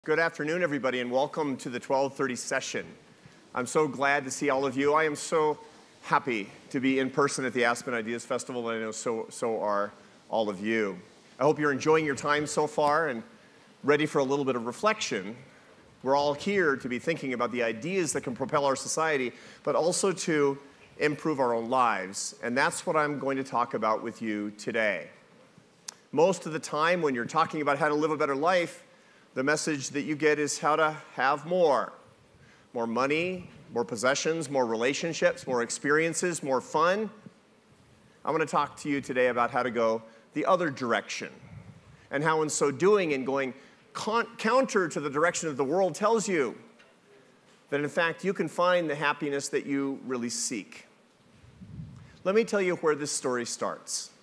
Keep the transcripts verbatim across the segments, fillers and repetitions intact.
Good afternoon, everybody, and welcome to the twelve thirty session. I'm so glad to see all of you. I am so happy to be in person at the Aspen Ideas Festival, and I know so, so are all of you. I hope you're enjoying your time so far and ready for a little bit of reflection. We're all here to be thinking about the ideas that can propel our society, but also to improve our own lives, and that's what I'm going to talk about with you today. Most of the time when you're talking about how to live a better life, the message that you get is how to have more. More money, more possessions, more relationships, more experiences, more fun. I'm going to talk to you today about how to go the other direction, and how in so doing and going counter to the direction that the world tells you, that in fact you can find the happiness that you really seek. Let me tell you where this story starts.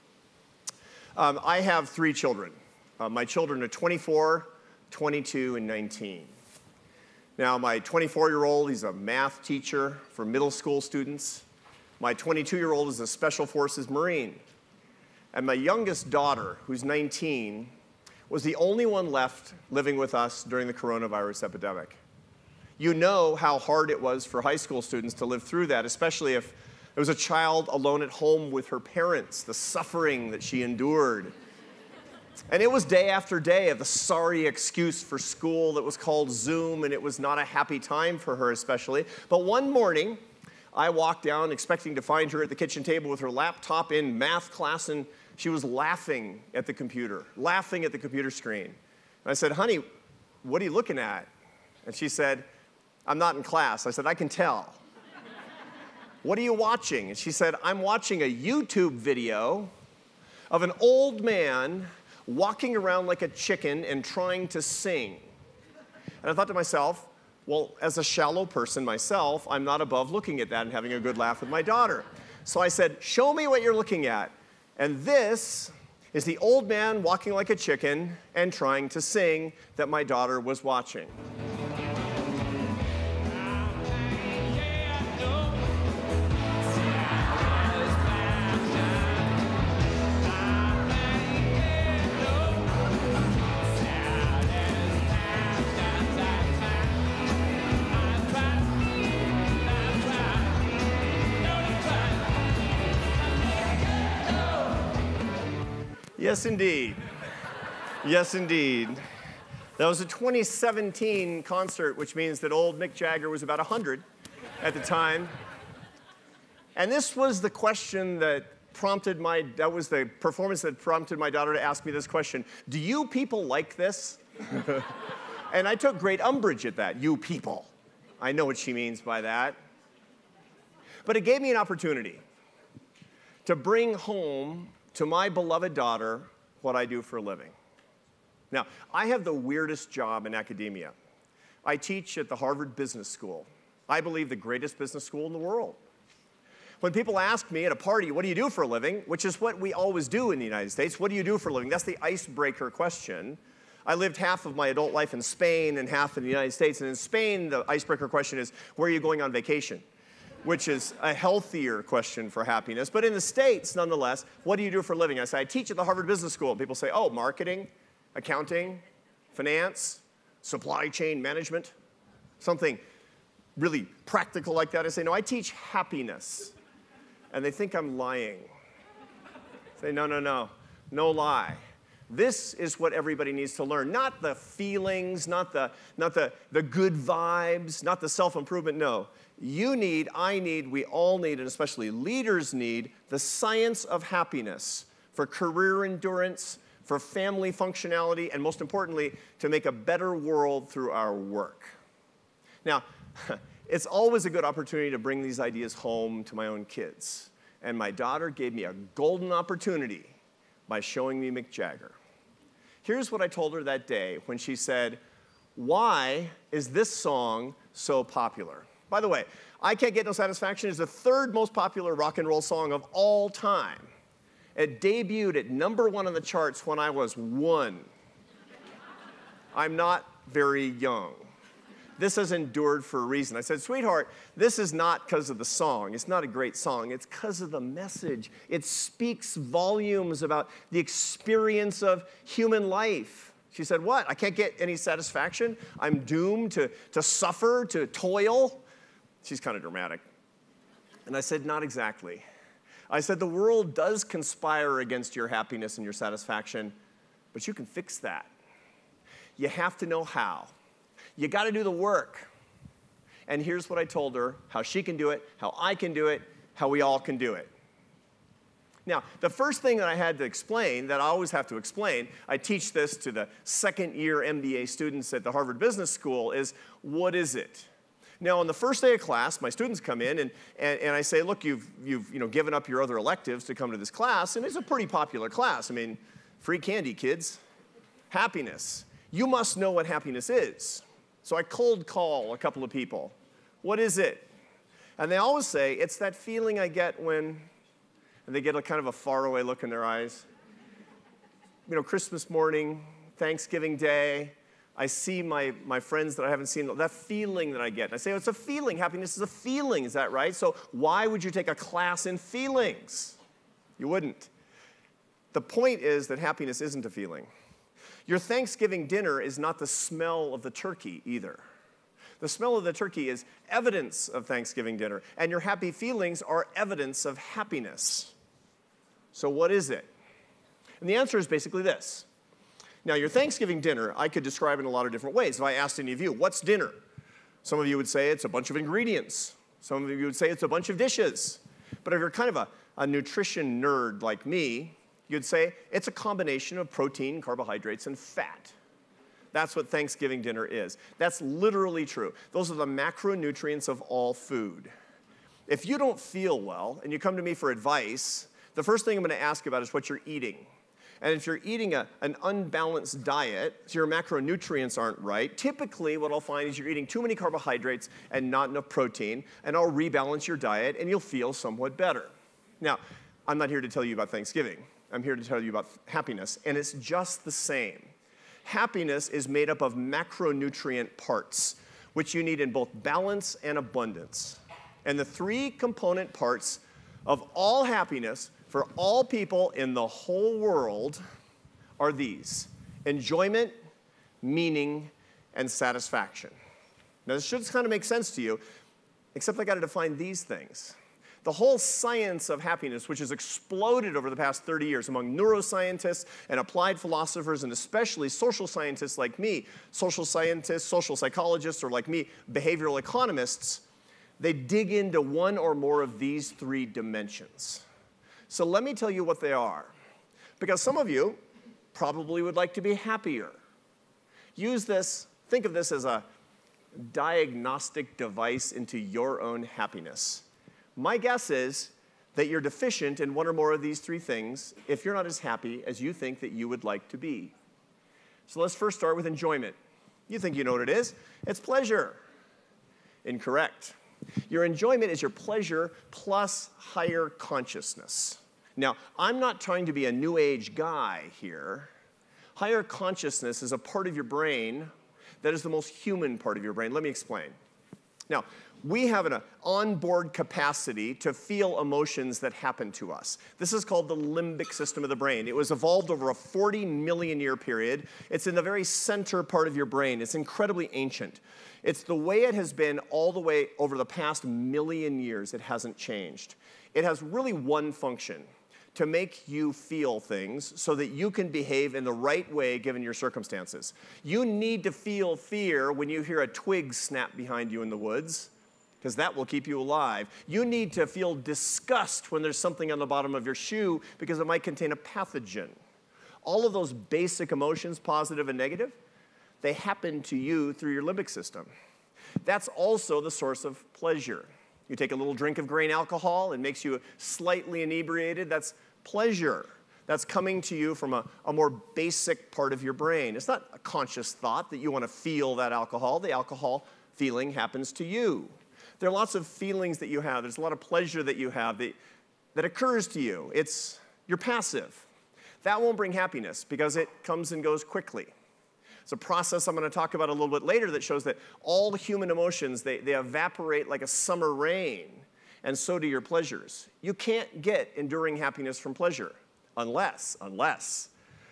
Um, I have three children. Uh, my children are twenty-four, twenty-two, and nineteen. Now, my twenty-four-year-old, he's a math teacher for middle school students. My twenty-two-year-old is a Special Forces Marine. And my youngest daughter, who's nineteen, was the only one left living with us during the coronavirus epidemic. You know how hard it was for high school students to live through that, especially if there was a child alone at home with her parents, the suffering that she endured. And it was day after day of the sorry excuse for school that was called Zoom, and it was not a happy time for her especially. But one morning, I walked down expecting to find her at the kitchen table with her laptop in math class, and she was laughing at the computer, laughing at the computer screen. And I said, "Honey, what are you looking at?" And she said, "I'm not in class." I said, "I can tell." "What are you watching?" And she said, "I'm watching a YouTube video of an old man walking around like a chicken and trying to sing." And I thought to myself, well, as a shallow person myself, I'm not above looking at that and having a good laugh with my daughter. So I said, "Show me what you're looking at." And this is the old man walking like a chicken and trying to sing that my daughter was watching. Yes, indeed. Yes, indeed. That was a twenty seventeen concert, which means that old Mick Jagger was about one hundred at the time. And this was the question that prompted my, that was the performance that prompted my daughter to ask me this question: "Do you people like this?" And I took great umbrage at that, "you people." I know what she means by that. But it gave me an opportunity to bring home to my beloved daughter what I do for a living. Now, I have the weirdest job in academia. I teach at the Harvard Business School. I believe the greatest business school in the world. When people ask me at a party, "What do you do for a living?" which is what we always do in the United States, "What do you do for a living?" That's the icebreaker question. I lived half of my adult life in Spain and half in the United States. And in Spain, the icebreaker question is, "Where are you going on vacation?" which is a healthier question for happiness. But in the States, nonetheless, "What do you do for a living?" I say, "I teach at the Harvard Business School." People say, "Oh, marketing, accounting, finance, supply chain management," something really practical like that. I say, "No, I teach happiness." And they think I'm lying. I say, "No, no, no, no lie. This is what everybody needs to learn. Not the feelings, not the, not the, the good vibes, not the self-improvement. No. You need, I need, we all need, and especially leaders need, the science of happiness for career endurance, for family functionality, and most importantly, to make a better world through our work." Now, it's always a good opportunity to bring these ideas home to my own kids. And my daughter gave me a golden opportunity by showing me Mick Jagger. Here's what I told her that day when she said, "Why is this song so popular?" By the way, "I Can't Get No Satisfaction" is the third most popular rock and roll song of all time. It debuted at number one on the charts when I was one. I'm not very young. This has endured for a reason. I said, "Sweetheart, this is not because of the song. It's not a great song. It's because of the message. It speaks volumes about the experience of human life. She said, what? I can't get any satisfaction? I'm doomed to, to suffer, to toil? She's kind of dramatic. And I said, not exactly. I said, the world does conspire against your happiness and your satisfaction, but you can fix that. You have to know how. You got to do the work. And here's what I told her, how she can do it, how I can do it, how we all can do it. Now, the first thing that I had to explain, that I always have to explain, I teach this to the second year M B A students at the Harvard Business School, is what is it? Now, on the first day of class, my students come in, and, and, and I say, look, you've, you've you know, given up your other electives to come to this class, and it's a pretty popular class. I mean, free candy, kids. Happiness. You must know what happiness is. So I cold call a couple of people. What is it? And they always say, it's that feeling I get when, and they get a kind of a faraway look in their eyes. You know, Christmas morning, Thanksgiving Day, I see my, my friends that I haven't seen, that feeling that I get. And I say, oh, it's a feeling. Happiness is a feeling, is that right? So why would you take a class in feelings? You wouldn't. The point is that happiness isn't a feeling. Your Thanksgiving dinner is not the smell of the turkey either. The smell of the turkey is evidence of Thanksgiving dinner, and your happy feelings are evidence of happiness. So what is it? And the answer is basically this. Now, your Thanksgiving dinner, I could describe in a lot of different ways. If I asked any of you, what's dinner? Some of you would say it's a bunch of ingredients. Some of you would say it's a bunch of dishes. But if you're kind of a, a nutrition nerd like me, you'd say it's a combination of protein, carbohydrates, and fat. That's what Thanksgiving dinner is. That's literally true. Those are the macronutrients of all food. If you don't feel well and you come to me for advice, the first thing I'm going to ask about is what you're eating. And if you're eating a, an unbalanced diet, so your macronutrients aren't right, typically what I'll find is you're eating too many carbohydrates and not enough protein, and I'll rebalance your diet and you'll feel somewhat better. Now, I'm not here to tell you about Thanksgiving. I'm here to tell you about happiness, and it's just the same. Happiness is made up of macronutrient parts, which you need in both balance and abundance. And the three component parts of all happiness for all people in the whole world are these: enjoyment, meaning, and satisfaction. Now, this should kind of make sense to you, except I got to define these things. The whole science of happiness, which has exploded over the past thirty years among neuroscientists and applied philosophers, and especially social scientists like me, social scientists, social psychologists, or like me, behavioral economists, they dig into one or more of these three dimensions. So let me tell you what they are, because some of you probably would like to be happier. Use this, think of this as a diagnostic device into your own happiness. My guess is that you're deficient in one or more of these three things if you're not as happy as you think that you would like to be. So let's first start with enjoyment. You think you know what it is. It's pleasure. Incorrect. Your enjoyment is your pleasure plus higher consciousness. Now, I'm not trying to be a new age guy here. Higher consciousness is a part of your brain that is the most human part of your brain. Let me explain. Now, we have an onboard capacity to feel emotions that happen to us. This is called the limbic system of the brain. It was evolved over a forty million year period. It's in the very center part of your brain. It's incredibly ancient. It's the way it has been all the way over the past million years. It hasn't changed. It has really one function: to make you feel things so that you can behave in the right way given your circumstances. You need to feel fear when you hear a twig snap behind you in the woods, because that will keep you alive. You need to feel disgust when there's something on the bottom of your shoe because it might contain a pathogen. All of those basic emotions, positive and negative, they happen to you through your limbic system. That's also the source of pleasure. You take a little drink of grain alcohol, it makes you slightly inebriated. That's pleasure. That's coming to you from a, a more basic part of your brain. It's not a conscious thought that you want to feel that alcohol. The alcohol feeling happens to you. There are lots of feelings that you have. There's a lot of pleasure that you have that, that occurs to you. It's, you're passive. That won't bring happiness because it comes and goes quickly. It's a process I'm going to talk about a little bit later that shows that all human emotions, they, they evaporate like a summer rain, and so do your pleasures. You can't get enduring happiness from pleasure unless, unless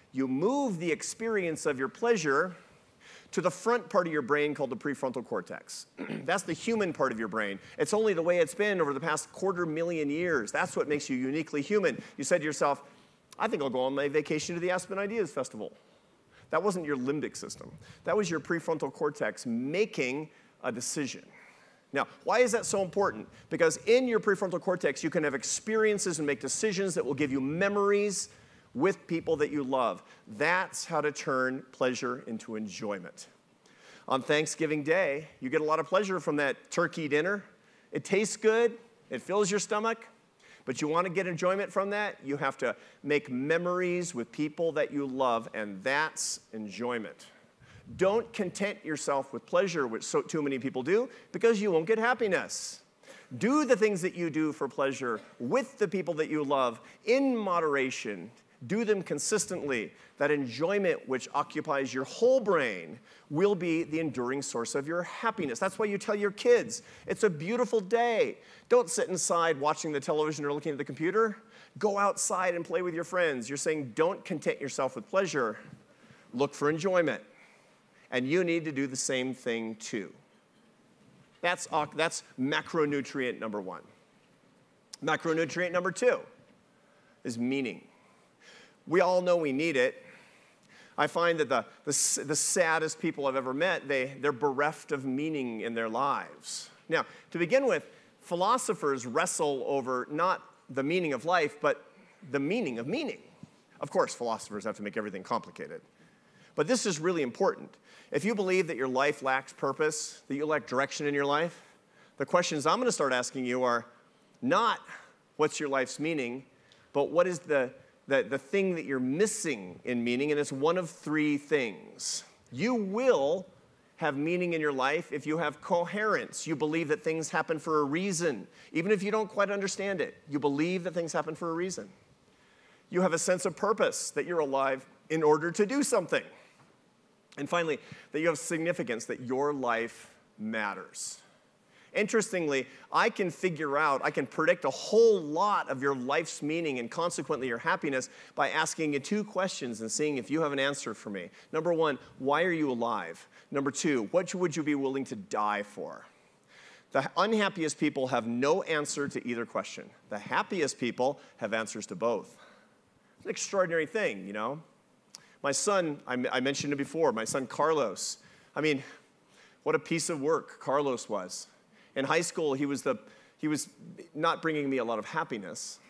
you move the experience of your pleasure to the front part of your brain called the prefrontal cortex. That's the human part of your brain. It's only the way it's been over the past quarter million years. That's what makes you uniquely human. You said to yourself, I think I'll go on my vacation to the Aspen Ideas Festival. That wasn't your limbic system. That was your prefrontal cortex making a decision. Now, why is that so important? Because in your prefrontal cortex, you can have experiences and make decisions that will give you memories with people that you love. That's how to turn pleasure into enjoyment. On Thanksgiving Day, you get a lot of pleasure from that turkey dinner. It tastes good, it fills your stomach, but you want to get enjoyment from that, you have to make memories with people that you love, and that's enjoyment. Don't content yourself with pleasure, which so too many people do, because you won't get happiness. Do the things that you do for pleasure with the people that you love in moderation. Do them consistently. That enjoyment which occupies your whole brain will be the enduring source of your happiness. That's why you tell your kids, it's a beautiful day. Don't sit inside watching the television or looking at the computer. Go outside and play with your friends. You're saying don't content yourself with pleasure. Look for enjoyment. And you need to do the same thing too. That's, that's macronutrient number one. Macronutrient number two is meaning. We all know we need it. I find that the, the, the saddest people I've ever met, they, they're bereft of meaning in their lives. Now, to begin with, philosophers wrestle over not the meaning of life, but the meaning of meaning. Of course, philosophers have to make everything complicated. But this is really important. If you believe that your life lacks purpose, that you lack direction in your life, the questions I'm going to start asking you are not what's your life's meaning, but what is the The, the thing that you're missing in meaning, and it's one of three things. You will have meaning in your life if you have coherence. You believe that things happen for a reason. Even if you don't quite understand it, you believe that things happen for a reason. You have a sense of purpose, that you're alive in order to do something. And finally, that you have significance, that your life matters. Interestingly, I can figure out, I can predict a whole lot of your life's meaning and consequently your happiness by asking you two questions and seeing if you have an answer for me. Number one, why are you alive? Number two, what would you be willing to die for? The unhappiest people have no answer to either question. The happiest people have answers to both. It's an extraordinary thing, you know? My son, I, I mentioned it before, my son Carlos. I mean, what a piece of work Carlos was. In high school, he was, the, he was not bringing me a lot of happiness.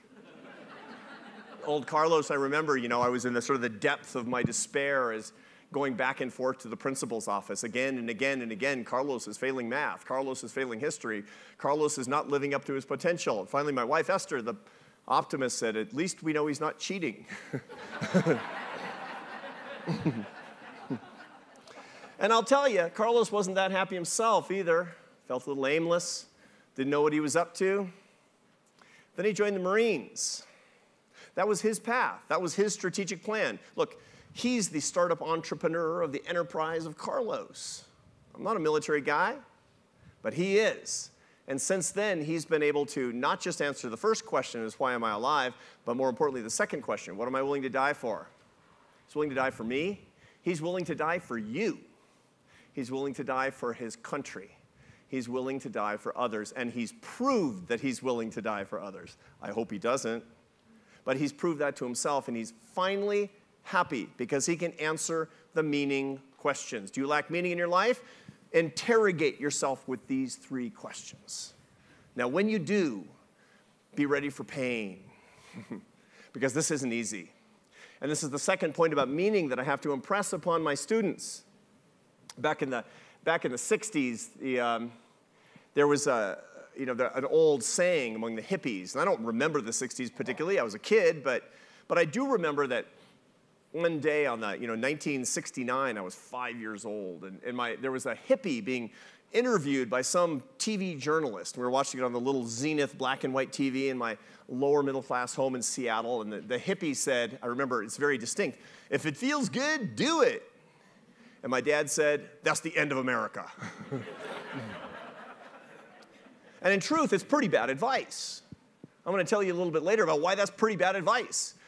Old Carlos, I remember, you know, I was in the sort of the depth of my despair as going back and forth to the principal's office again and again and again. Carlos is failing math. Carlos is failing history. Carlos is not living up to his potential. And finally, my wife, Esther, the optimist, said, at least we know he's not cheating. And I'll tell you, Carlos wasn't that happy himself either. Felt a little aimless, didn't know what he was up to. Then he joined the Marines. That was his path. That was his strategic plan. Look, he's the startup entrepreneur of the enterprise of Carlos. I'm not a military guy, but he is. And since then, he's been able to not just answer the first question, is why am I alive, but more importantly, the second question, what am I willing to die for? He's willing to die for me. He's willing to die for you. He's willing to die for his country. He's willing to die for others, and he's proved that he's willing to die for others. I hope he doesn't, but he's proved that to himself, and he's finally happy because he can answer the meaning questions. Do you lack meaning in your life? Interrogate yourself with these three questions. Now, when you do, be ready for pain, because this isn't easy. And this is the second point about meaning that I have to impress upon my students. Back in the Back in the sixties, the, um, there was a, you know, the, an old saying among the hippies, and I don't remember the sixties particularly. I was a kid, but, but I do remember that one day on the, you know, nineteen sixty-nine, I was five years old, and, and my, there was a hippie being interviewed by some T V journalist. We were watching it on the little Zenith black and white T V in my lower middle class home in Seattle, and the, the hippie said, I remember it's very distinct, if it feels good, do it. And my dad said, that's the end of America. And in truth, it's pretty bad advice. I'm going to tell you a little bit later about why that's pretty bad advice.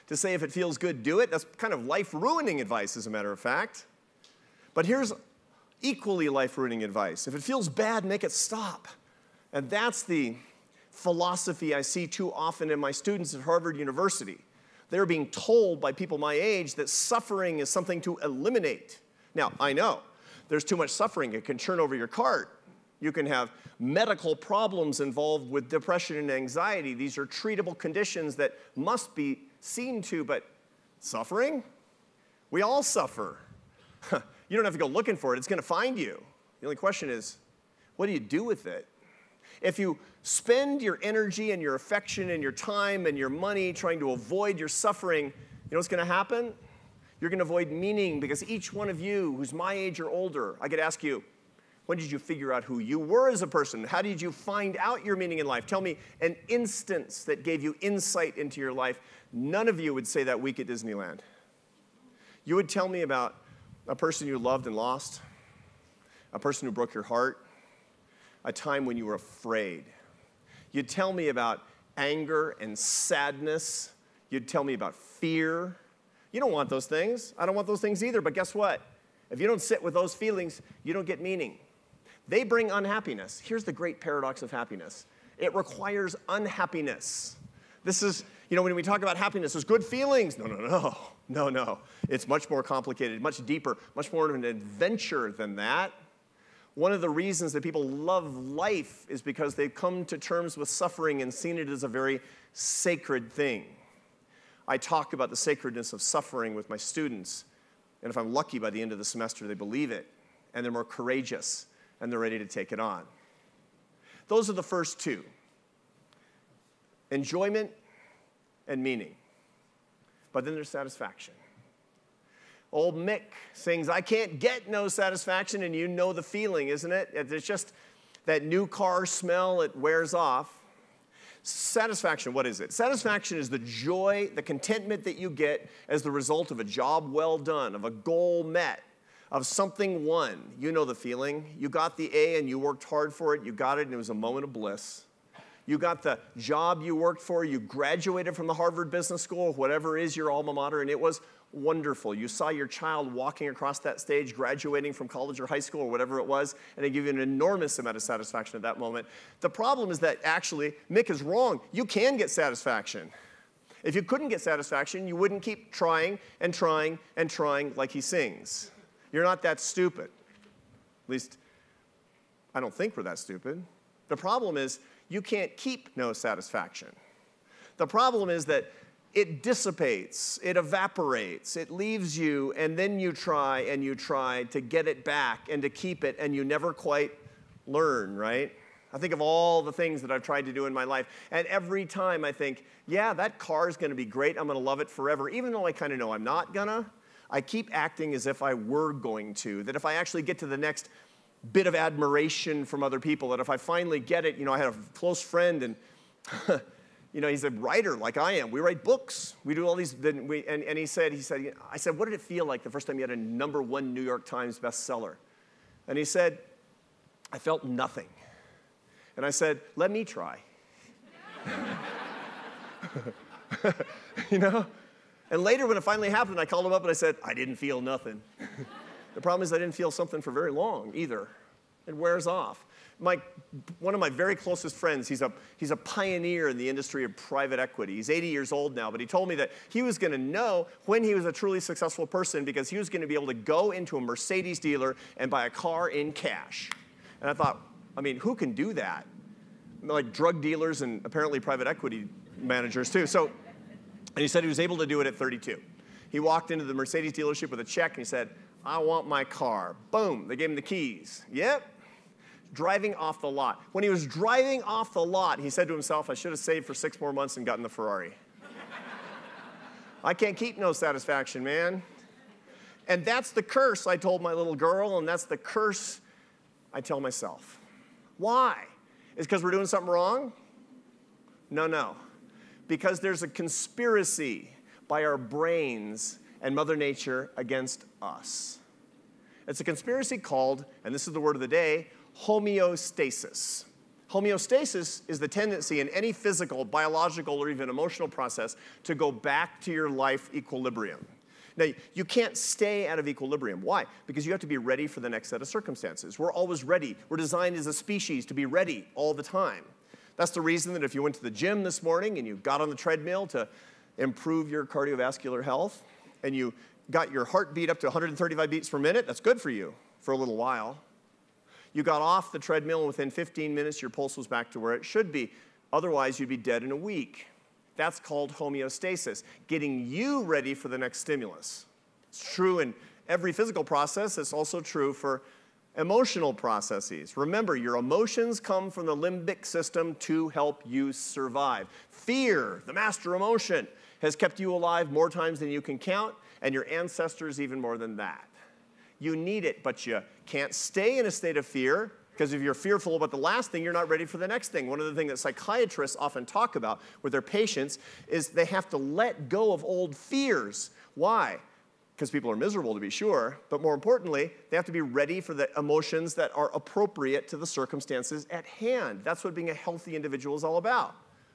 to say if it feels good, do it. That's kind of life-ruining advice, as a matter of fact. But here's equally life-ruining advice. If it feels bad, make it stop. And that's the philosophy I see too often in my students at Harvard University. They're being told by people my age that suffering is something to eliminate. Now, I know there's too much suffering. It can turn over your cart. You can have medical problems involved with depression and anxiety. These are treatable conditions that must be seen to, but suffering? We all suffer. You don't have to go looking for it. It's going to find you. The only question is, what do you do with it? If you spend your energy and your affection and your time and your money trying to avoid your suffering, you know what's going to happen? You're going to avoid meaning, because each one of you who's my age or older, I could ask you, when did you figure out who you were as a person? How did you find out your meaning in life? Tell me an instance that gave you insight into your life. None of you would say that week at Disneyland. You would tell me about a person you loved and lost, a person who broke your heart, a time when you were afraid. You'd tell me about anger and sadness. You'd tell me about fear. You don't want those things. I don't want those things either, but guess what? If you don't sit with those feelings, you don't get meaning. They bring unhappiness. Here's the great paradox of happiness. It requires unhappiness. This is, you know, when we talk about happiness, there's good feelings. No, no, no, no, no. It's much more complicated, much deeper, much more of an adventure than that. One of the reasons that people love life is because they've come to terms with suffering and seen it as a very sacred thing. I talk about the sacredness of suffering with my students, and if I'm lucky, by the end of the semester, they believe it, and they're more courageous, and they're ready to take it on. Those are the first two: enjoyment and meaning. But then there's satisfaction. Old Mick sings, "I can't get no satisfaction," and you know the feeling, isn't it? It's just that new car smell, it wears off. Satisfaction, what is it? Satisfaction is the joy, the contentment that you get as the result of a job well done, of a goal met, of something won. You know the feeling. You got the A and you worked hard for it. You got it and it was a moment of bliss. You got the job you worked for. You graduated from the Harvard Business School, whatever is your alma mater, and it was wonderful. You saw your child walking across that stage, graduating from college or high school or whatever it was, and it gave you an enormous amount of satisfaction at that moment. The problem is that actually, Mick is wrong. You can get satisfaction. If you couldn't get satisfaction, you wouldn't keep trying and trying and trying like he sings. You're not that stupid. At least, I don't think we're that stupid. The problem is, you can't keep no satisfaction. The problem is that it dissipates, it evaporates, it leaves you, and then you try and you try to get it back and to keep it, and you never quite learn, right? I think of all the things that I've tried to do in my life, and every time I think, yeah, that car is going to be great, I'm going to love it forever, even though I kind of know I'm not gonna. I keep acting as if I were going to, that if I actually get to the next bit of admiration from other people, that if I finally get it, you know, I had a close friend, and you know, he's a writer like I am. We write books. We do all these, then we, and, and he said, he said, I said, what did it feel like the first time you had a number one New York Times bestseller? And he said, I felt nothing. And I said, let me try. You know? And later when it finally happened, I called him up and I said, I didn't feel nothing. The problem is I didn't feel something for very long either. It wears off. My, one of my very closest friends, he's a, he's a pioneer in the industry of private equity. He's eighty years old now, but he told me that he was going to know when he was a truly successful person because he was going to be able to go into a Mercedes dealer and buy a car in cash. And I thought, I mean, who can do that? Like drug dealers and apparently private equity managers too. So, and he said he was able to do it at thirty-two. He walked into the Mercedes dealership with a check and he said, I want my car. Boom, they gave him the keys. Yep. Driving off the lot. When he was driving off the lot, he said to himself, I should have saved for six more months and gotten the Ferrari. I can't keep no satisfaction, man. And that's the curse I told my little girl, and that's the curse I tell myself. Why? Is it because we're doing something wrong? No, no. Because there's a conspiracy by our brains and Mother Nature against us. It's a conspiracy called, and this is the word of the day, homeostasis. Homeostasis is the tendency in any physical, biological, or even emotional process to go back to your life equilibrium. Now, you can't stay out of equilibrium. Why? Because you have to be ready for the next set of circumstances. We're always ready. We're designed as a species to be ready all the time. That's the reason that if you went to the gym this morning and you got on the treadmill to improve your cardiovascular health, and you got your heartbeat up to one hundred thirty-five beats per minute, that's good for you for a little while. You got off the treadmill, and within fifteen minutes, your pulse was back to where it should be. Otherwise, you'd be dead in a week. That's called homeostasis, getting you ready for the next stimulus. It's true in every physical process. It's also true for emotional processes. Remember, your emotions come from the limbic system to help you survive. Fear, the master emotion, has kept you alive more times than you can count, and your ancestors even more than that. You need it, but you can't stay in a state of fear, because if you're fearful about the last thing, you're not ready for the next thing. One of the things that psychiatrists often talk about with their patients is they have to let go of old fears. Why? Because people are miserable, to be sure, but more importantly, they have to be ready for the emotions that are appropriate to the circumstances at hand. That's what being a healthy individual is all about.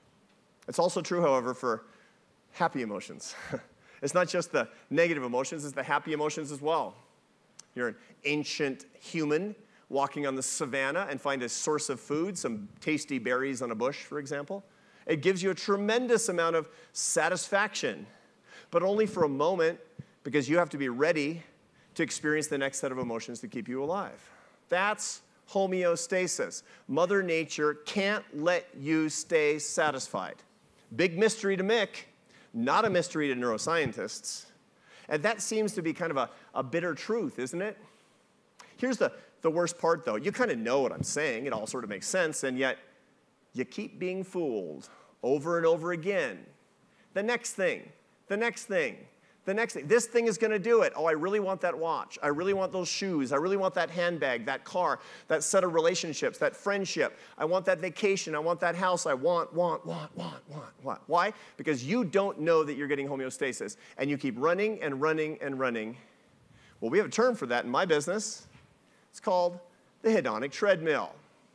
It's also true, however, for happy emotions. It's not just the negative emotions, it's the happy emotions as well. You're an ancient human walking on the savannah and find a source of food, some tasty berries on a bush, for example. It gives you a tremendous amount of satisfaction, but only for a moment, because you have to be ready to experience the next set of emotions to keep you alive. That's homeostasis. Mother Nature can't let you stay satisfied. Big mystery to Mick, not a mystery to neuroscientists. And that seems to be kind of a, a bitter truth, isn't it? Here's the, the worst part, though. You kind of know what I'm saying. It all sort of makes sense, and yet you keep being fooled over and over again. The next thing, the next thing, the next thing. This thing is going to do it. Oh, I really want that watch. I really want those shoes. I really want that handbag, that car, that set of relationships, that friendship. I want that vacation. I want that house. I want, want, want, want, want, want. Why? Because you don't know that you're getting homeostasis, and you keep running and running and running. Well, we have a term for that in my business. It's called the hedonic treadmill.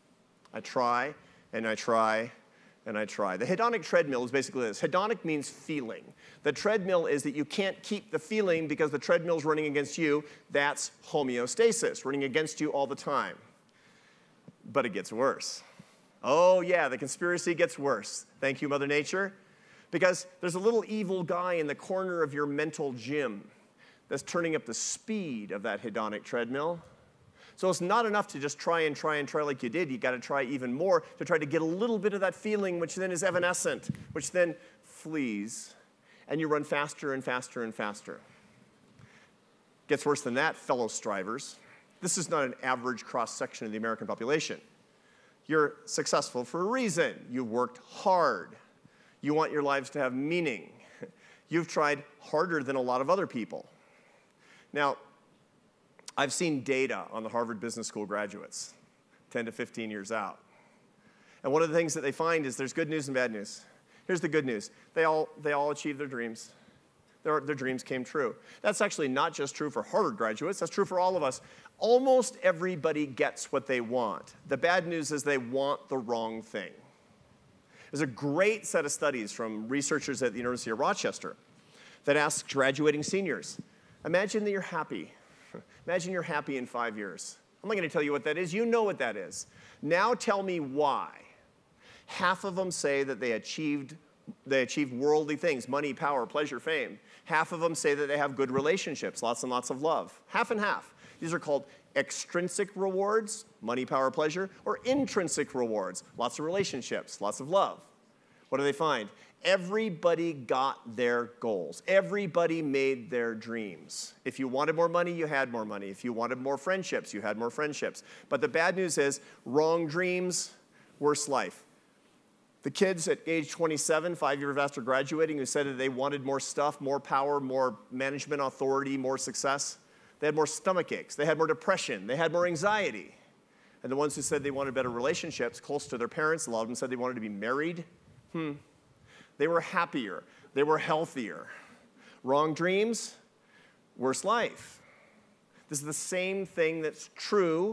I try, and I try, and I try. The hedonic treadmill is basically this. Hedonic means feeling. The treadmill is that you can't keep the feeling because the treadmill's running against you. That's homeostasis, running against you all the time. But it gets worse. Oh, yeah, the conspiracy gets worse. Thank you, Mother Nature. Because there's a little evil guy in the corner of your mental gym that's turning up the speed of that hedonic treadmill. So it's not enough to just try and try and try like you did. You've got to try even more to try to get a little bit of that feeling, which then is evanescent, which then flees. And you run faster and faster and faster. Gets worse than that, fellow strivers. This is not an average cross-section of the American population. You're successful for a reason. You've worked hard. You want your lives to have meaning. You've tried harder than a lot of other people. Now, I've seen data on the Harvard Business School graduates, ten to fifteen years out. And one of the things that they find is there's good news and bad news. Here's the good news. They all, they all achieved their dreams. Their, their dreams came true. That's actually not just true for Harvard graduates. That's true for all of us. Almost everybody gets what they want. The bad news is they want the wrong thing. There's a great set of studies from researchers at the University of Rochester that asks graduating seniors, imagine that you're happy. Imagine you're happy in five years. I'm not going to tell you what that is. You know what that is. Now tell me why. Half of them say that they achieved, they achieved worldly things, money, power, pleasure, fame. Half of them say that they have good relationships, lots and lots of love. Half and half. These are called extrinsic rewards, money, power, pleasure, or intrinsic rewards, lots of relationships, lots of love. What do they find? Everybody got their goals. Everybody made their dreams. If you wanted more money, you had more money. If you wanted more friendships, you had more friendships. But the bad news is, wrong dreams, worse life. The kids at age twenty-seven, five years after graduating, who said that they wanted more stuff, more power, more management authority, more success, they had more stomach aches. They had more depression. They had more anxiety. And the ones who said they wanted better relationships, close to their parents, a lot of them said they wanted to be married. Hmm. They were happier. They were healthier. Wrong dreams, worse life. This is the same thing that's true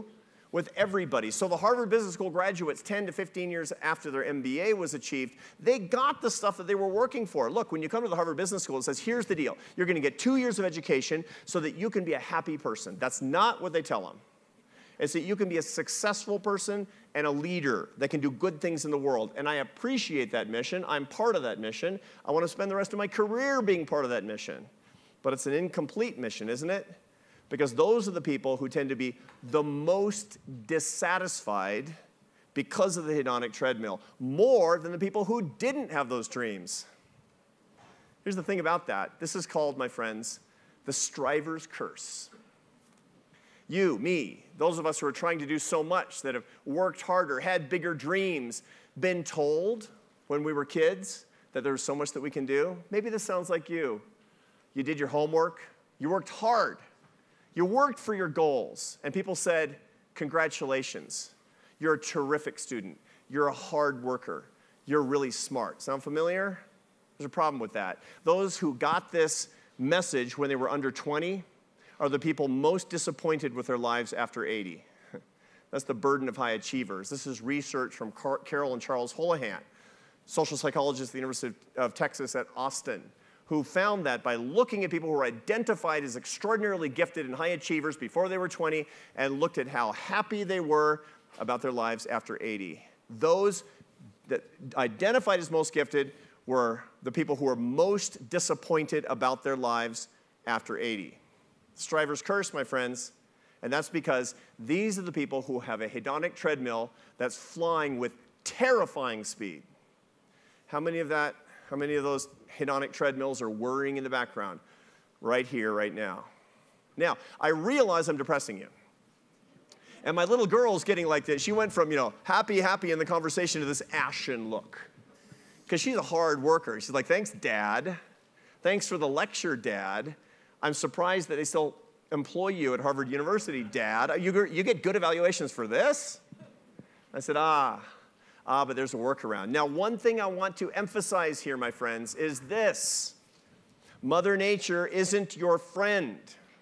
with everybody. So the Harvard Business School graduates, ten to fifteen years after their M B A was achieved, they got the stuff that they were working for. Look, when you come to the Harvard Business School, it says, here's the deal. You're going to get two years of education so that you can be a happy person. That's not what they tell them. It's that you can be a successful person and a leader that can do good things in the world. And I appreciate that mission. I'm part of that mission. I want to spend the rest of my career being part of that mission. But it's an incomplete mission, isn't it? Because those are the people who tend to be the most dissatisfied because of the hedonic treadmill, more than the people who didn't have those dreams. Here's the thing about that. This is called, my friends, the striver's curse. You, me, those of us who are trying to do so much, that have worked harder, had bigger dreams, been told when we were kids that there's so much that we can do. Maybe this sounds like you. You did your homework. You worked hard. You worked for your goals. And people said, congratulations. You're a terrific student. You're a hard worker. You're really smart. Sound familiar? There's a problem with that. Those who got this message when they were under twenty are the people most disappointed with their lives after eighty. That's the burden of high achievers. This is research from Car- Carol and Charles Holohan, social psychologists at the University of Texas at Austin, who found that by looking at people who were identified as extraordinarily gifted and high achievers before they were twenty and looked at how happy they were about their lives after eighty. Those that identified as most gifted were the people who were most disappointed about their lives after eighty. Striver's curse, my friends, and that's because these are the people who have a hedonic treadmill that's flying with terrifying speed. How many of that, how many of those hedonic treadmills are whirring in the background right here, right now? Now, I realize I'm depressing you. And my little girl's getting like this. She went from, you know, happy, happy in the conversation to this ashen look. Because she's a hard worker. She's like, thanks, Dad. Thanks for the lecture, Dad. I'm surprised that they still employ you at Harvard University, Dad. You, you get good evaluations for this? I said, ah, ah, but there's a workaround. Now, one thing I want to emphasize here, my friends, is this. Mother Nature isn't your friend.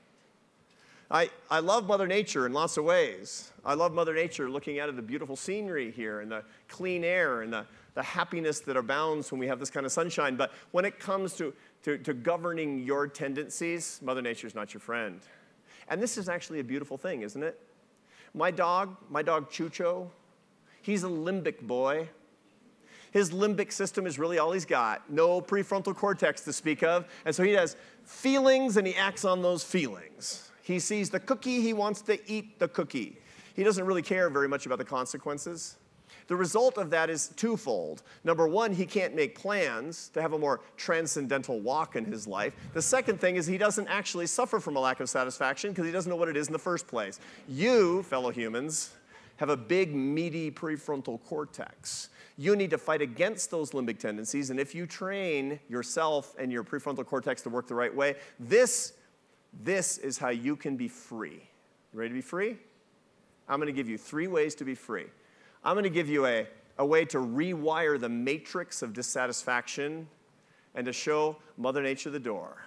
I, I love Mother Nature in lots of ways. I love Mother Nature looking out at the beautiful scenery here and the clean air and the, the happiness that abounds when we have this kind of sunshine. But when it comes to, to, to governing your tendencies, Mother Nature's not your friend. And this is actually a beautiful thing, isn't it? My dog, my dog Chucho, he's a limbic boy. His limbic system is really all he's got. No prefrontal cortex to speak of. And so he has feelings and he acts on those feelings. He sees the cookie, he wants to eat the cookie. He doesn't really care very much about the consequences. The result of that is twofold. Number one, he can't make plans to have a more transcendental walk in his life. The second thing is he doesn't actually suffer from a lack of satisfaction because he doesn't know what it is in the first place. You, fellow humans, have a big, meaty prefrontal cortex. You need to fight against those limbic tendencies, and if you train yourself and your prefrontal cortex to work the right way, this, this is how you can be free. You ready to be free? I'm going to give you three ways to be free. I'm going to give you a, a way to rewire the matrix of dissatisfaction and to show Mother Nature the door.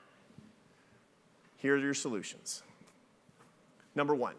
Here are your solutions. Number one,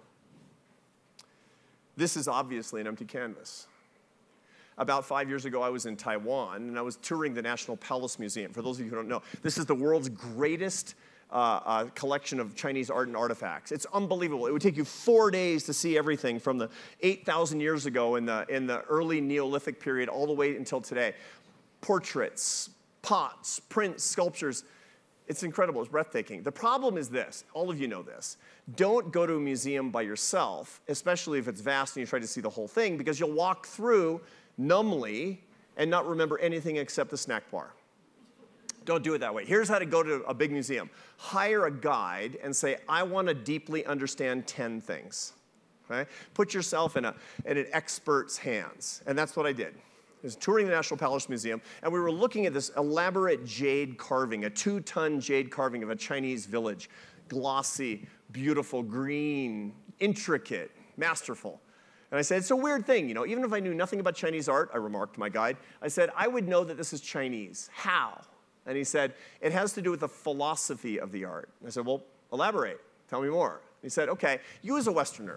this is obviously an empty canvas. About five years ago, I was in Taiwan, and I was touring the National Palace Museum. For those of you who don't know, this is the world's greatest Uh, uh, collection of Chinese art and artifacts. It's unbelievable. It would take you four days to see everything from the eight thousand years ago in the, in the early Neolithic period all the way until today. Portraits, pots, prints, sculptures. It's incredible. It's breathtaking. The problem is this. All of you know this. Don't go to a museum by yourself, especially if it's vast and you try to see the whole thing, because you'll walk through numbly and not remember anything except the snack bar. Don't do it that way. Here's how to go to a big museum. Hire a guide and say, I want to deeply understand ten things. Okay? Put yourself in, a, in an expert's hands. And that's what I did. I was touring the National Palace Museum, and we were looking at this elaborate jade carving, a two-ton jade carving of a Chinese village. Glossy, beautiful, green, intricate, masterful. And I said, it's a weird thing, you know. Even if I knew nothing about Chinese art, I remarked to my guide, I said, I would know that this is Chinese. How? And he said, it has to do with the philosophy of the art. And I said, well, elaborate. Tell me more. And he said, okay, you as a Westerner,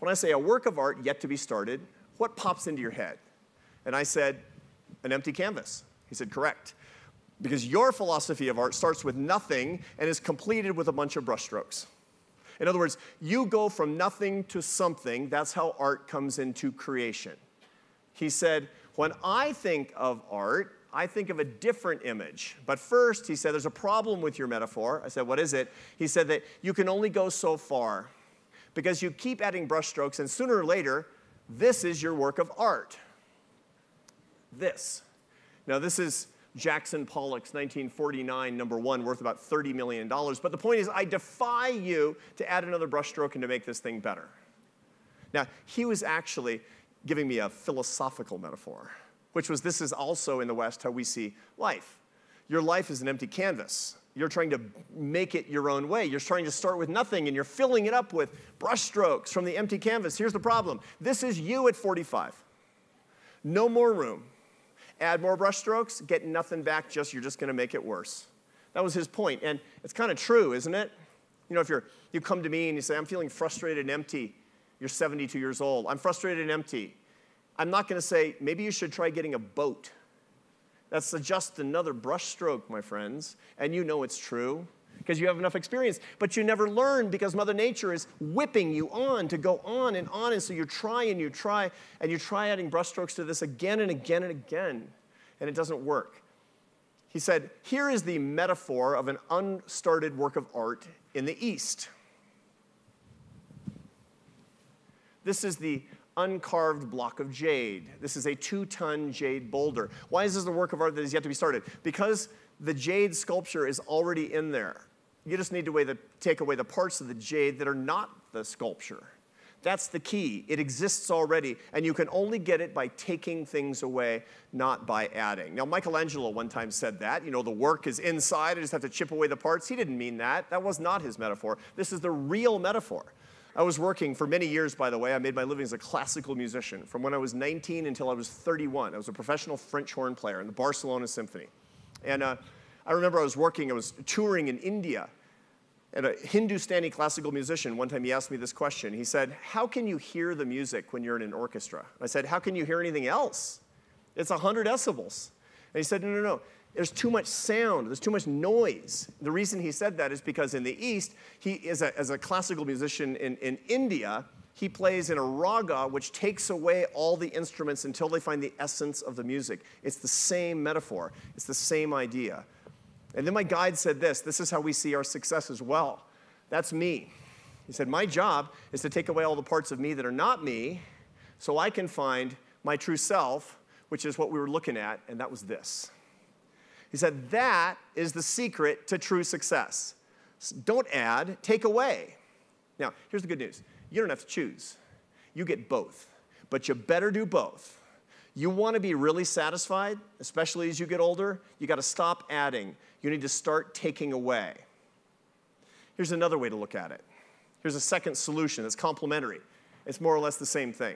when I say a work of art yet to be started, what pops into your head? And I said, an empty canvas. He said, correct. Because your philosophy of art starts with nothing and is completed with a bunch of brushstrokes. In other words, you go from nothing to something. That's how art comes into creation. He said, when I think of art, I think of a different image. But first, he said, there's a problem with your metaphor. I said, what is it? He said that you can only go so far because you keep adding brushstrokes, and sooner or later, this is your work of art. This. Now, this is Jackson Pollock's nineteen forty-nine number one, worth about thirty million dollars. But the point is, I defy you to add another brushstroke and to make this thing better. Now, he was actually giving me a philosophical metaphor, which was this is also in the West how we see life. Your life is an empty canvas. You're trying to make it your own way. You're trying to start with nothing, and you're filling it up with brushstrokes from the empty canvas. Here's the problem. This is you at forty-five. No more room. Add more brushstrokes, get nothing back, just you're just going to make it worse. That was his point, and it's kind of true, isn't it? You know, if you're, you come to me and you say, I'm feeling frustrated and empty. You're seventy-two years old. I'm frustrated and empty. I'm not going to say, maybe you should try getting a boat. That's just another brushstroke, my friends, and you know it's true because you have enough experience, but you never learn because Mother Nature is whipping you on to go on and on, and so you try and you try, and you try adding brushstrokes to this again and again and again, and it doesn't work. He said, here is the metaphor of an unstarted work of art in the East. This is the uncarved block of jade. This is a two-ton jade boulder. Why is this a work of art that is yet to be started? Because the jade sculpture is already in there. You just need to weigh the, take away the parts of the jade that are not the sculpture. That's the key. It exists already, and you can only get it by taking things away, not by adding. Now, Michelangelo one time said that. You know, the work is inside. I just have to chip away the parts. He didn't mean that. That was not his metaphor. This is the real metaphor. I was working for many years, by the way. I made my living as a classical musician. From when I was nineteen until I was thirty-one, I was a professional French horn player in the Barcelona Symphony. And uh, I remember I was working, I was touring in India, and a Hindustani classical musician, one time he asked me this question. He said, how can you hear the music when you're in an orchestra? I said, how can you hear anything else? It's one hundred decibels. And he said, no, no, no. There's too much sound. There's too much noise. The reason he said that is because in the East, he is a, as a classical musician in, in India, he plays in a raga, which takes away all the instruments until they find the essence of the music. It's the same metaphor. It's the same idea. And then my guide said this. This is how we see our success as well. That's me. He said, my job is to take away all the parts of me that are not me so I can find my true self, which is what we were looking at, and that was this. He said, that is the secret to true success. Don't add, take away. Now, here's the good news. You don't have to choose. You get both, but you better do both. You want to be really satisfied, especially as you get older, you got to stop adding. You need to start taking away. Here's another way to look at it. Here's a second solution that's complementary. It's more or less the same thing.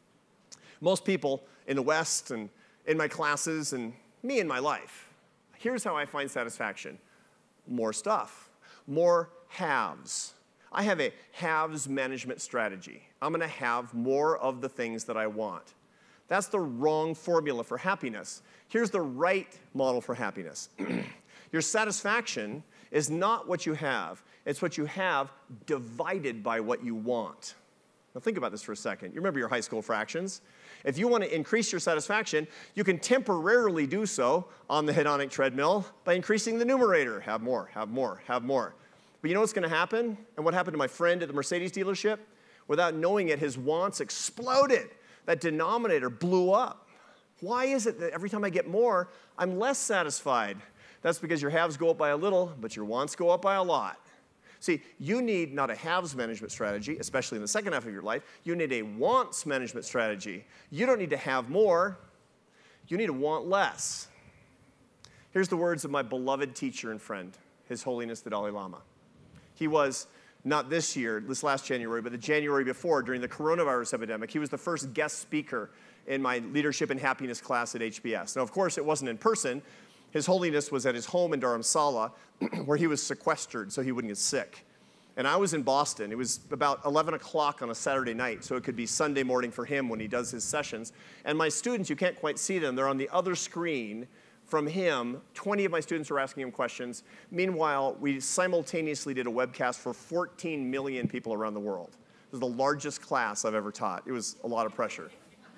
Most people in the West and in my classes and me in my life, here's how I find satisfaction. More stuff, more haves. I have a haves management strategy. I'm going to have more of the things that I want. That's the wrong formula for happiness. Here's the right model for happiness. Your satisfaction is not what you have. It's what you have divided by what you want. Now think about this for a second. You remember your high school fractions? If you want to increase your satisfaction, you can temporarily do so on the hedonic treadmill by increasing the numerator. Have more, have more, have more. But you know what's going to happen? And what happened to my friend at the Mercedes dealership? Without knowing it, his wants exploded. That denominator blew up. Why is it that every time I get more, I'm less satisfied? That's because your haves go up by a little, but your wants go up by a lot. See, you need not a haves management strategy, especially in the second half of your life. You need a wants management strategy. You don't need to have more. You need to want less. Here's the words of my beloved teacher and friend, His Holiness the Dalai Lama. He was, not this year, this last January, but the January before, during the coronavirus epidemic, he was the first guest speaker in my leadership and happiness class at H B S. Now, of course, it wasn't in person. His Holiness was at his home in Dharamsala, where he was sequestered so he wouldn't get sick. And I was in Boston. It was about eleven o'clock on a Saturday night, so it could be Sunday morning for him when he does his sessions. And my students, you can't quite see them. They're on the other screen from him. twenty of my students were asking him questions. Meanwhile, we simultaneously did a webcast for fourteen million people around the world. It was the largest class I've ever taught. It was a lot of pressure.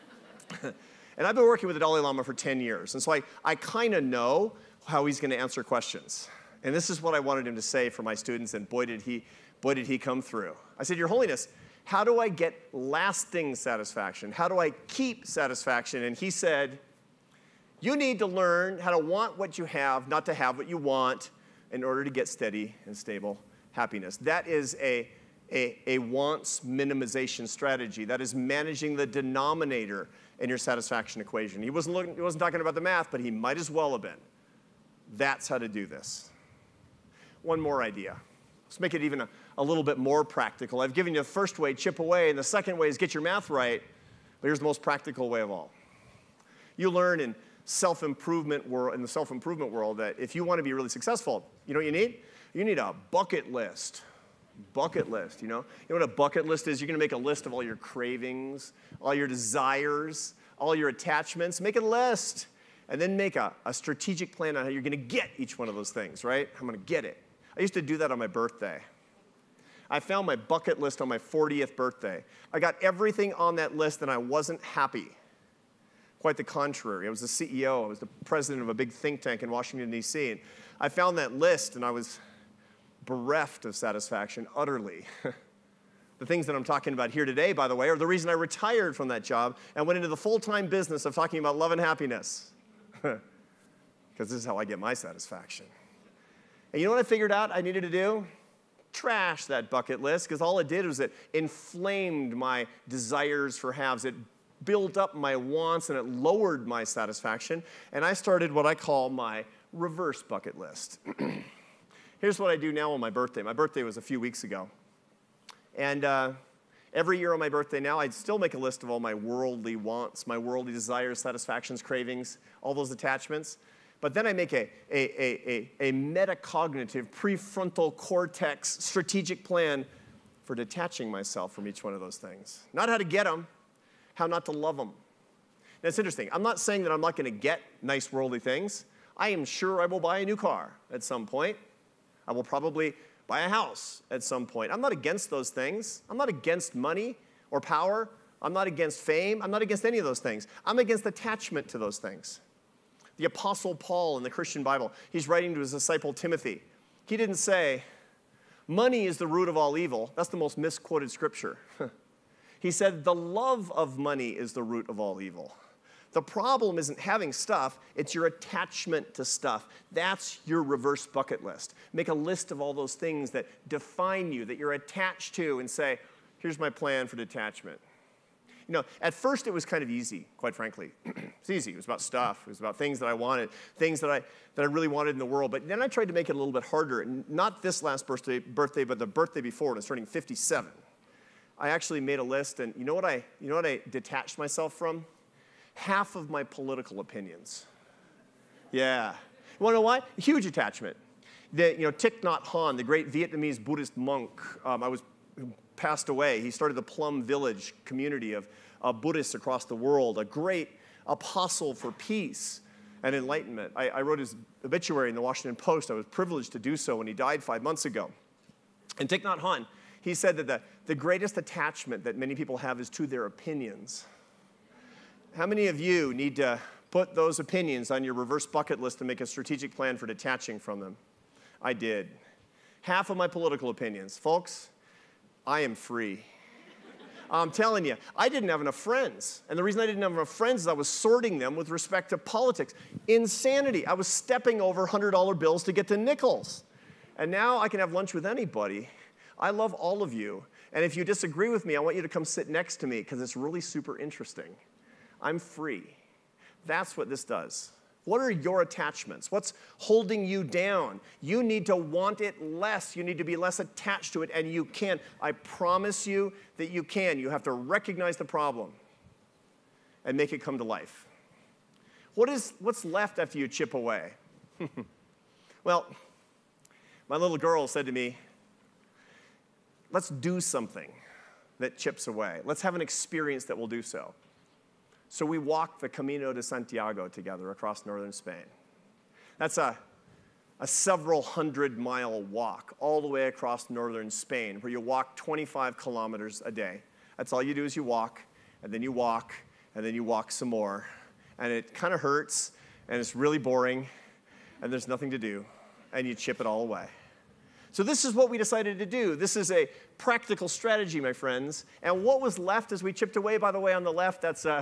And I've been working with the Dalai Lama for ten years. And so I, I kind of know how he's going to answer questions. And this is what I wanted him to say for my students, and boy did he, boy did he come through. I said, Your Holiness, how do I get lasting satisfaction? How do I keep satisfaction? And he said, you need to learn how to want what you have, not to have what you want, in order to get steady and stable happiness. That is a, a, a wants minimization strategy. That is managing the denominator in your satisfaction equation. He wasn't, looking, he wasn't talking about the math, but he might as well have been. That's how to do this. One more idea. Let's make it even a, a little bit more practical. I've given you the first way, chip away, and the second way is get your math right, but here's the most practical way of all. You learn in self-improvement world, in the self-improvement world that if you want to be really successful, you know what you need? You need a bucket list. Bucket list, you know? You know what a bucket list is? You're going to make a list of all your cravings, all your desires, all your attachments. Make a list. And then make a, a strategic plan on how you're going to get each one of those things, right? I'm going to get it. I used to do that on my birthday. I found my bucket list on my fortieth birthday. I got everything on that list, and I wasn't happy. Quite the contrary. I was the C E O. I was the president of a big think tank in Washington, D C, and I found that list, and I was bereft of satisfaction utterly. The things that I'm talking about here today, by the way, are the reason I retired from that job and went into the full-time business of talking about love and happiness. Because this is how I get my satisfaction. And you know what I figured out I needed to do? Trash that bucket list, because all it did was it inflamed my desires for haves. It built up my wants, and it lowered my satisfaction. And I started what I call my reverse bucket list. Here's what I do now on my birthday. My birthday was a few weeks ago. And uh, every year on my birthday now, I still make a list of all my worldly wants, my worldly desires, satisfactions, cravings, all those attachments. But then I make a, a, a, a, a metacognitive, prefrontal cortex strategic plan for detaching myself from each one of those things. Not how to get them, how not to love them. Now, it's interesting. I'm not saying that I'm not going to get nice worldly things. I am sure I will buy a new car at some point. I will probably buy a house at some point. I'm not against those things. I'm not against money or power. I'm not against fame. I'm not against any of those things. I'm against attachment to those things. The Apostle Paul in the Christian Bible, he's writing to his disciple Timothy. He didn't say, money is the root of all evil. That's the most misquoted scripture. He said, the love of money is the root of all evil. The problem isn't having stuff, it's your attachment to stuff. That's your reverse bucket list. Make a list of all those things that define you, that you're attached to, and say, here's my plan for detachment. You know, at first it was kind of easy, quite frankly. It's easy. It was about stuff. It was about things that I wanted, things that I, that I really wanted in the world. But then I tried to make it a little bit harder. And not this last birthday, birthday, but the birthday before, and I was turning fifty-seven. I actually made a list, and you know what I, you know what I detached myself from? Half of my political opinions. Yeah. You want to know why? Huge attachment. The, you know, Thich Nhat Hanh, the great Vietnamese Buddhist monk, um, I was passed away. He started the Plum Village community of uh, Buddhists across the world, a great apostle for peace and enlightenment. I, I wrote his obituary in the Washington Post. I was privileged to do so when he died five months ago. And Thich Nhat Hanh, he said that the, the greatest attachment that many people have is to their opinions. How many of you need to put those opinions on your reverse bucket list and make a strategic plan for detaching from them? I did. Half of my political opinions. Folks, I am free. I'm telling you, I didn't have enough friends. And the reason I didn't have enough friends is I was sorting them with respect to politics. Insanity. I was stepping over one hundred dollar bills to get to nickels. And now I can have lunch with anybody. I love all of you. And if you disagree with me, I want you to come sit next to me because it's really super interesting. I'm free. That's what this does. What are your attachments? What's holding you down? You need to want it less. You need to be less attached to it, and you can. I promise you that you can. You have to recognize the problem and make it come to life. What is, what's left after you chip away? Well, my little girl said to me, let's do something that chips away. Let's have an experience that will do so. So we walked the Camino de Santiago together across northern Spain. That's a, a several hundred mile walk all the way across northern Spain, where you walk twenty-five kilometers a day. That's all you do is you walk, and then you walk, and then you walk some more. And it kind of hurts, and it's really boring, and there's nothing to do, and you chip it all away. So this is what we decided to do. This is a practical strategy, my friends. And what was left as we chipped away, by the way, on the left, that's, uh,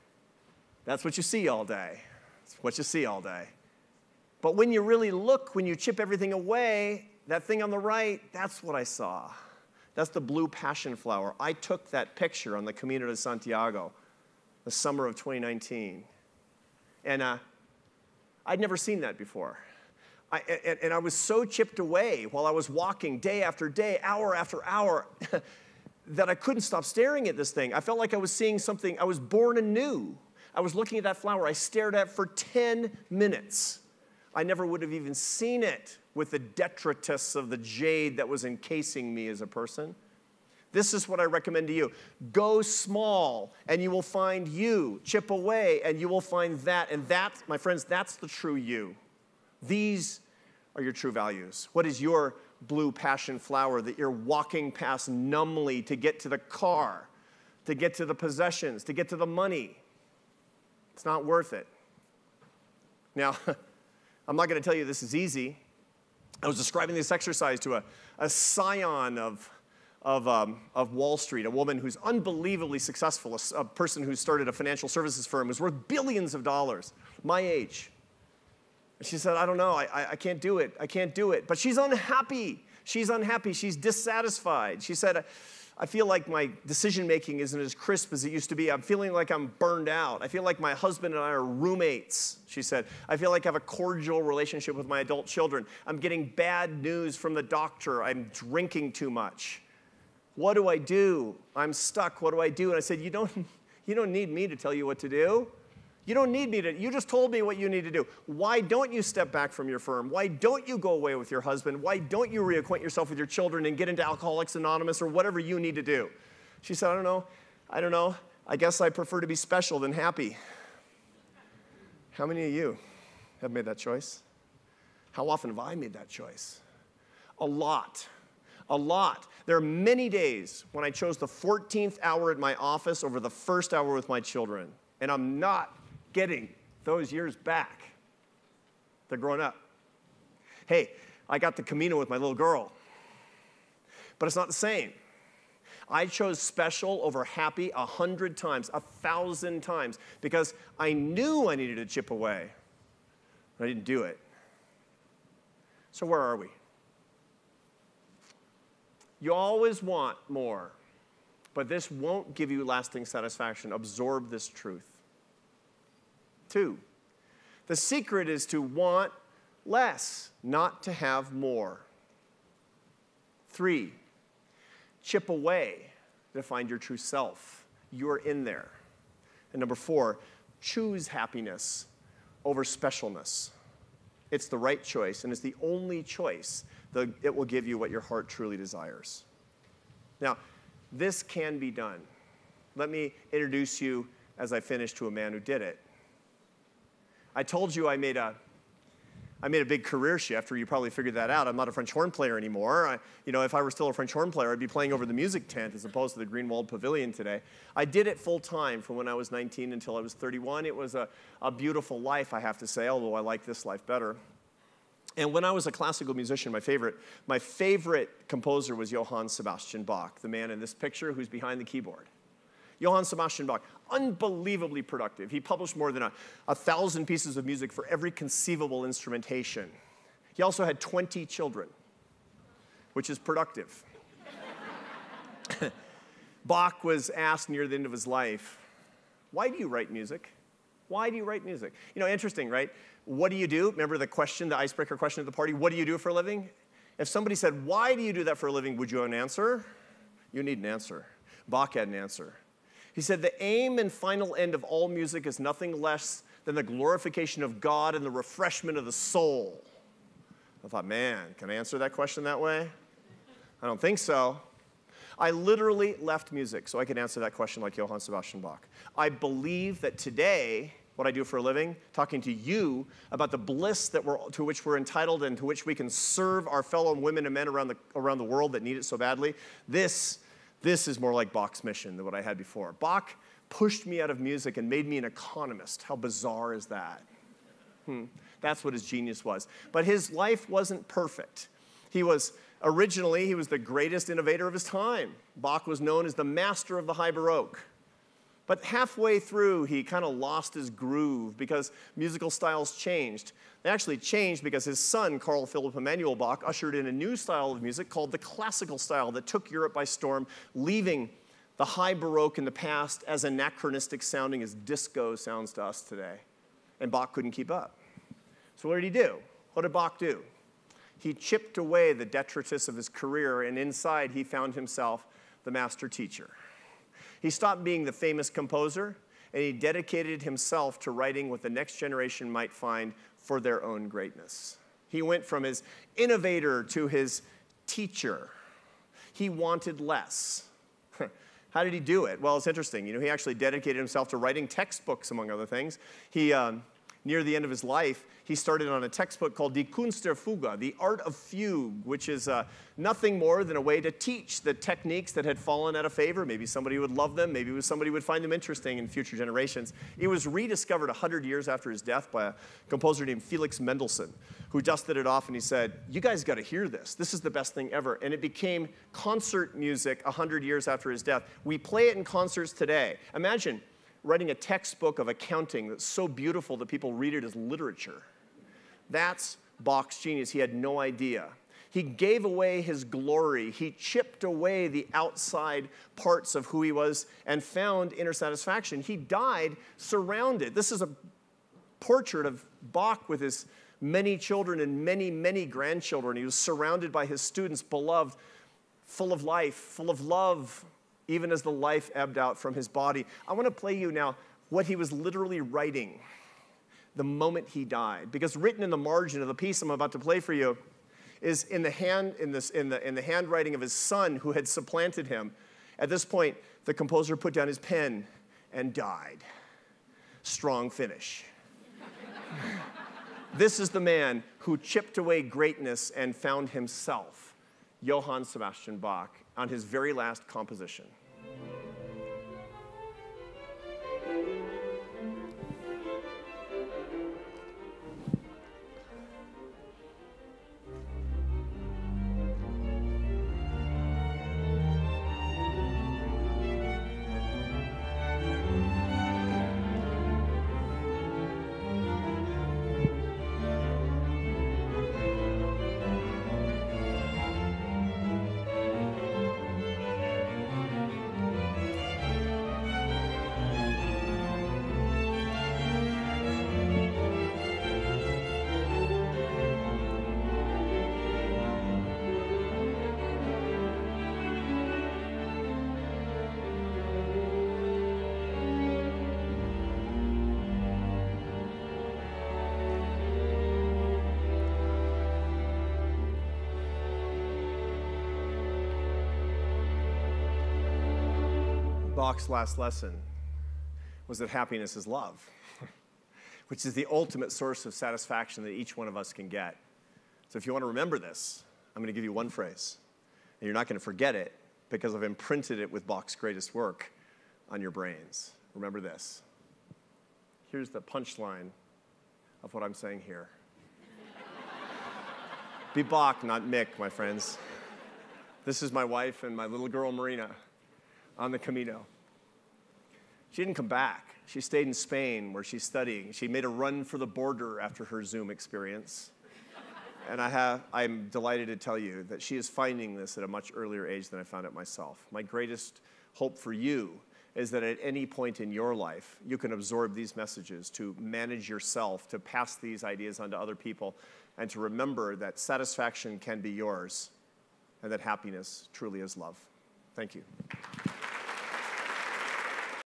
that's what you see all day. That's what you see all day. But when you really look, when you chip everything away, that thing on the right, that's what I saw. That's the blue passion flower. I took that picture on the Camino de Santiago, the summer of twenty nineteen. And uh, I'd never seen that before. I, and, and I was so chipped away while I was walking day after day, hour after hour, that I couldn't stop staring at this thing. I felt like I was seeing something. I was born anew. I was looking at that flower I stared at for ten minutes. I never would have even seen it with the detritus of the jade that was encasing me as a person. This is what I recommend to you. Go small, and you will find you. Chip away, and you will find that. And that, my friends, that's the true you. These are your true values. What is your blue passion flower that you're walking past numbly to get to the car, to get to the possessions, to get to the money? It's not worth it. Now, I'm not going to tell you this is easy. I was describing this exercise to a, a scion of, of, um, of Wall Street, a woman who's unbelievably successful, a, a person who started a financial services firm, who's worth billions of dollars, my age. She said, I don't know, I, I, I can't do it, I can't do it. But she's unhappy, she's unhappy, she's dissatisfied. She said, I feel like my decision-making isn't as crisp as it used to be. I'm feeling like I'm burned out. I feel like my husband and I are roommates, she said. I feel like I have a cordial relationship with my adult children. I'm getting bad news from the doctor. I'm drinking too much. What do I do? I'm stuck, what do I do? And I said, you don't, you don't need me to tell you what to do. You don't need me to, you just told me what you need to do. Why don't you step back from your firm? Why don't you go away with your husband? Why don't you reacquaint yourself with your children and get into Alcoholics Anonymous or whatever you need to do? She said, I don't know, I don't know. I guess I prefer to be special than happy. How many of you have made that choice? How often have I made that choice? A lot, a lot. There are many days when I chose the fourteenth hour at my office over the first hour with my children, and I'm not getting those years back. They're growing up. Hey, I got the Camino with my little girl, but it's not the same. I chose special over happy a hundred times, a thousand times, because I knew I needed to chip away, but I didn't do it. So where are we? You always want more, but this won't give you lasting satisfaction. Absorb this truth. Two, the secret is to want less, not to have more. Three, chip away to find your true self. You're in there. And number four, choose happiness over specialness. It's the right choice, and it's the only choice that it will give you what your heart truly desires. Now, this can be done. Let me introduce you, as I finish, to a man who did it. I told you I made a, I made a big career shift, or you probably figured that out. I'm not a French horn player anymore. I, you know, if I were still a French horn player, I'd be playing over the music tent as opposed to the Greenwald Pavilion today. I did it full time from when I was nineteen until I was thirty-one. It was a, a beautiful life, I have to say, although I like this life better. And when I was a classical musician, my favorite, my favorite composer was Johann Sebastian Bach, the man in this picture who's behind the keyboard. Johann Sebastian Bach, unbelievably productive. He published more than a, a thousand pieces of music for every conceivable instrumentation. He also had twenty children, which is productive. Bach was asked near the end of his life, why do you write music? Why do you write music? You know, interesting, right? What do you do? Remember the question, the icebreaker question at the party, what do you do for a living? If somebody said, why do you do that for a living, would you have an answer? You need an answer. Bach had an answer. He said, the aim and final end of all music is nothing less than the glorification of God and the refreshment of the soul. I thought, man, can I answer that question that way? I don't think so. I literally left music so I could answer that question like Johann Sebastian Bach. I believe that today, what I do for a living, talking to you about the bliss that we're, to which we're entitled and to which we can serve our fellow women and men around the, around the world that need it so badly, this, this is more like Bach's mission than what I had before. Bach pushed me out of music and made me an economist. How bizarre is that? Hmm. That's what his genius was. But his life wasn't perfect. He was, originally, he was the greatest innovator of his time. Bach was known as the master of the High Baroque. But halfway through, he kind of lost his groove because musical styles changed. They actually changed because his son, Carl Philipp Emanuel Bach, ushered in a new style of music called the classical style that took Europe by storm, leaving the High Baroque in the past as anachronistic sounding as disco sounds to us today. And Bach couldn't keep up. So what did he do? What did Bach do? He chipped away the detritus of his career, and inside he found himself the master teacher. He stopped being the famous composer, and he dedicated himself to writing what the next generation might find for their own greatness. He went from his innovator to his teacher. He wanted less. How did he do it? Well, it's interesting. You know, he actually dedicated himself to writing textbooks, among other things. He, um, near the end of his life, he started on a textbook called Die Kunst der Fuge, the art of fugue, which is uh, nothing more than a way to teach the techniques that had fallen out of favor. Maybe somebody would love them. Maybe somebody would find them interesting in future generations. It was rediscovered one hundred years after his death by a composer named Felix Mendelssohn, who dusted it off and he said, you guys got to hear this. This is the best thing ever. And it became concert music one hundred years after his death. We play it in concerts today. Imagine writing a textbook of accounting that's so beautiful that people read it as literature. That's Bach's genius. He had no idea. He gave away his glory. He chipped away the outside parts of who he was and found inner satisfaction. He died surrounded. This is a portrait of Bach with his many children and many, many grandchildren. He was surrounded by his students, beloved, full of life, full of love, even as the life ebbed out from his body. I want to play you now what he was literally writing the moment he died. Because written in the margin of the piece I'm about to play for you is in the hand in this in the in the handwriting of his son who had supplanted him. At this point, the composer put down his pen and died. Strong finish. This is the man who chipped away greatness and found himself, Johann Sebastian Bach, on his very last composition. Bach's last lesson was that happiness is love, which is the ultimate source of satisfaction that each one of us can get. So if you want to remember this, I'm going to give you one phrase, and you're not going to forget it because I've imprinted it with Bach's greatest work on your brains. Remember this. Here's the punchline of what I'm saying here. Be Bach, not Mick, my friends. This is my wife and my little girl, Marina, on the Camino. She didn't come back. She stayed in Spain where she's studying. She made a run for the border after her Zoom experience. And I have, I'm delighted to tell you that she is finding this at a much earlier age than I found it myself. My greatest hope for you is that at any point in your life, you can absorb these messages to manage yourself, to pass these ideas on to other people, and to remember that satisfaction can be yours and that happiness truly is love. Thank you.